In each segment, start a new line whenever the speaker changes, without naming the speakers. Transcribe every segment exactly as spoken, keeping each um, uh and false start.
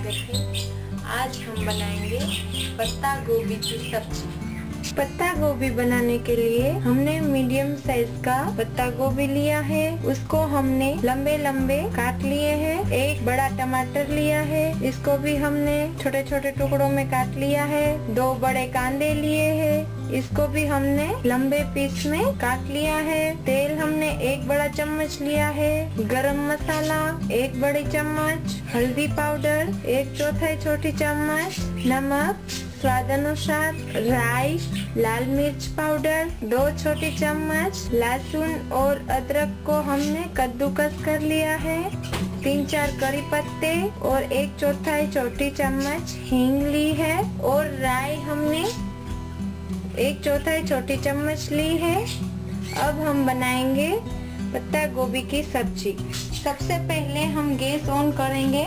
स्वागत है। आज हम बनाएंगे पत्ता गोभी की सब्जी। पत्ता गोभी बनाने के लिए हमने मीडियम साइज का पत्ता गोभी लिया है। उसको हमने लंबे लंबे काट लिए हैं। एक बड़ा टमाटर लिया है, इसको भी हमने छोटे छोटे टुकड़ों में काट लिया है। दो बड़े कांदे लिए हैं, इसको भी हमने लंबे पीस में काट लिया है। तेल हमने एक बड़ा चम्मच लिया है। गरम मसाला एक बड़ी चम्मच, हल्दी पाउडर एक चौथाई छोटी चम्मच, नमक स्वाद अनुसार, राई, लाल मिर्च पाउडर दो छोटी चम्मच, लहसुन और अदरक को हमने कद्दूकस कर लिया है। तीन चार करी पत्ते और एक चौथाई छोटी चम्मच हींग ली है और राई हमने एक चौथाई छोटी चम्मच ली है। अब हम बनाएंगे पत्ता गोभी की सब्जी। सबसे पहले हम गैस ऑन करेंगे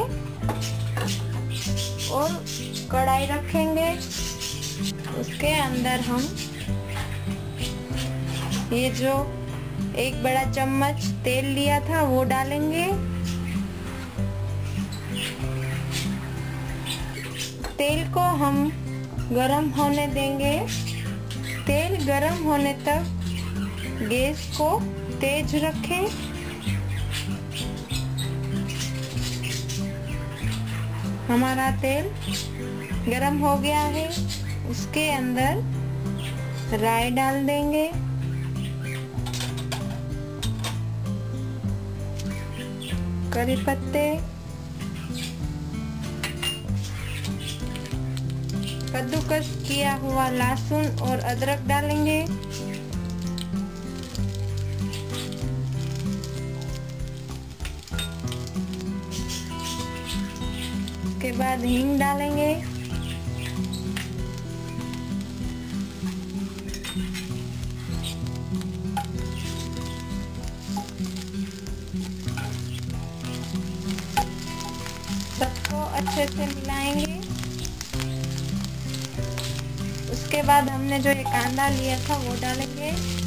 और कढ़ाई रखेंगे। उसके अंदर हम ये जो एक बड़ा चम्मच तेल लिया था वो डालेंगे। तेल को हम गरम होने देंगे। तेल गरम होने तक गैस को तेज रखें। हमारा तेल गरम हो गया है। उसके अंदर राई डाल देंगे, करी पत्ते, कद्दूकस किया हुआ लहसुन और अदरक डालेंगे। उसके बाद हींग डालेंगे। सबको अच्छे से मिलाएंगे। उसके बाद हमने जो ये कांदा लिया था वो डालेंगे।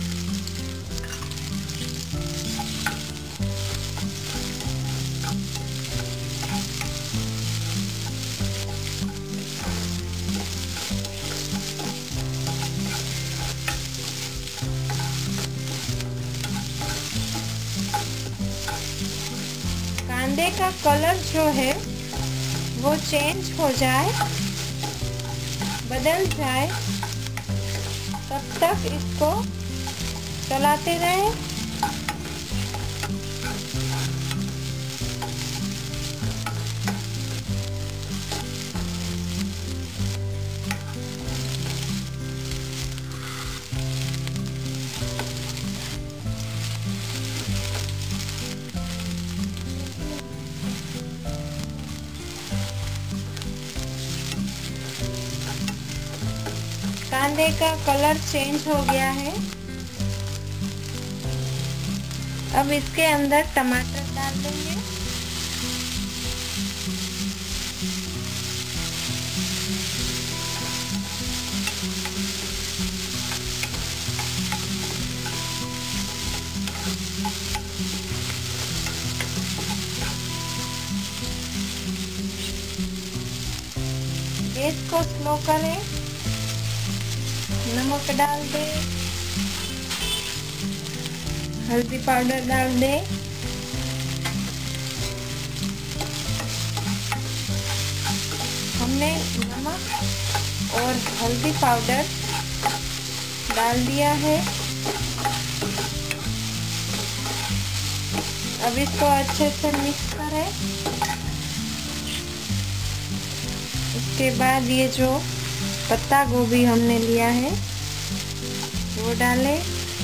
कांदे का कलर जो है वो चेंज हो जाए, बदल जाए, तब तक इसको चलाते रहें। कांदे का कलर चेंज हो गया है। अब इसके अंदर टमाटर डाल देंगे। गैस को स्लो करें। नमक डाल दे, हल्दी पाउडर डाल दे, हमने नमक और हल्दी पाउडर डाल दिया है। अब इसको अच्छे से मिक्स करें। उसके बाद ये जो पत्ता गोभी हमने लिया है वो डालें।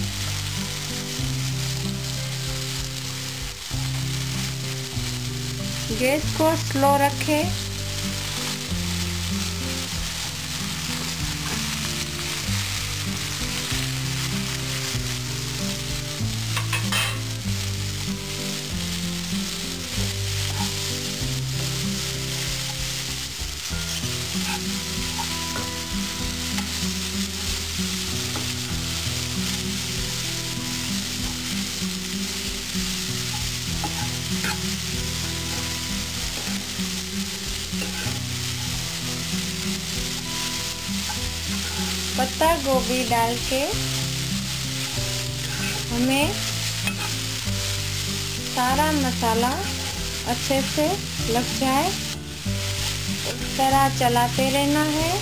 गैस को स्लो रखें। पत्ता गोभी डाल के हमें सारा मसाला अच्छे से लग जाए इस तरह चलाते रहना है।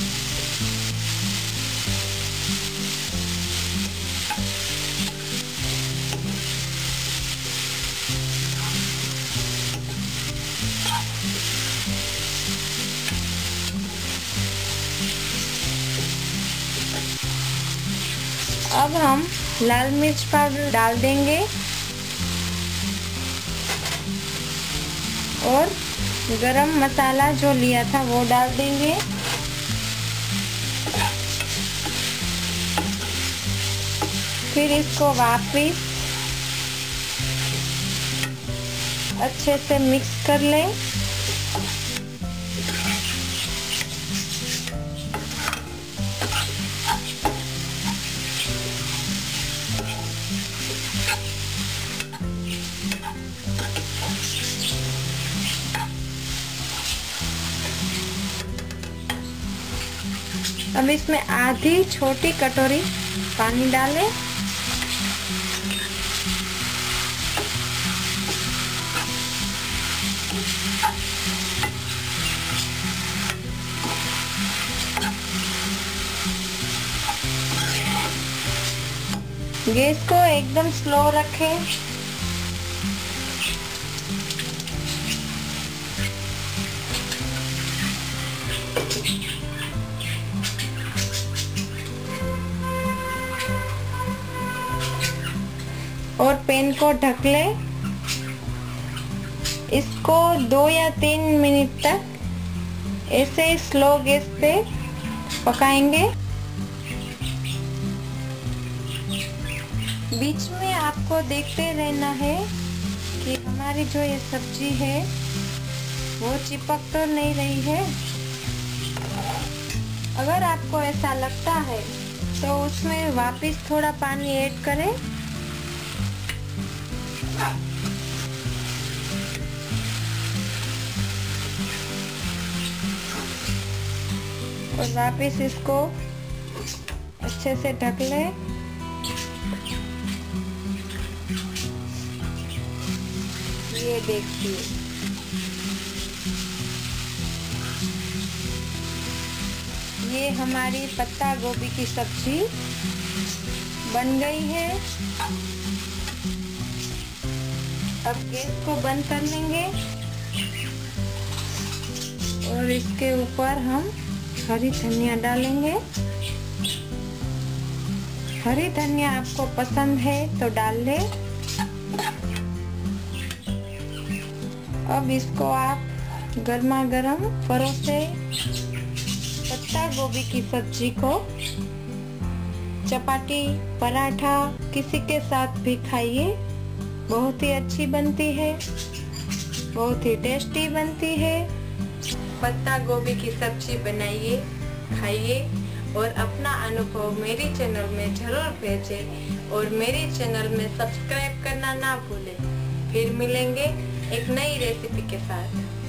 अब हम लाल मिर्च पाउडर डाल देंगे और गरम मसाला जो लिया था वो डाल देंगे। फिर इसको वापस अच्छे से मिक्स कर लें। अब इसमें आधी छोटी कटोरी पानी डालें। गैस को एकदम स्लो रखें। और पैन को ढक लें। इसको दो या तीन मिनट तक ऐसे स्लो गैस पे पकाएंगे। बीच में आपको देखते रहना है कि हमारी जो ये सब्जी है वो चिपक तो नहीं रही है। अगर आपको ऐसा लगता है तो उसमें वापस थोड़ा पानी ऐड करें। और वापस इसको अच्छे से ढक लें। ये देखिए ये हमारी पत्ता गोभी की सब्जी बन गई है। अब गैस को बंद कर लेंगे और इसके ऊपर हम हरी धनिया डालेंगे। हरी धनिया आपको पसंद है तो डाल लें। अब इसको आप गर्मा गर्म परोसे पत्ता गोभी की सब्जी को चपाती पराठा किसी के साथ भी खाइए। बहुत ही अच्छी बनती है, बहुत ही टेस्टी बनती है। पत्ता गोभी की सब्जी बनाइए, खाइए और अपना अनुभव मेरे चैनल में जरूर भेजें और मेरे चैनल में सब्सक्राइब करना ना भूलें। फिर मिलेंगे एक नई रेसिपी के साथ।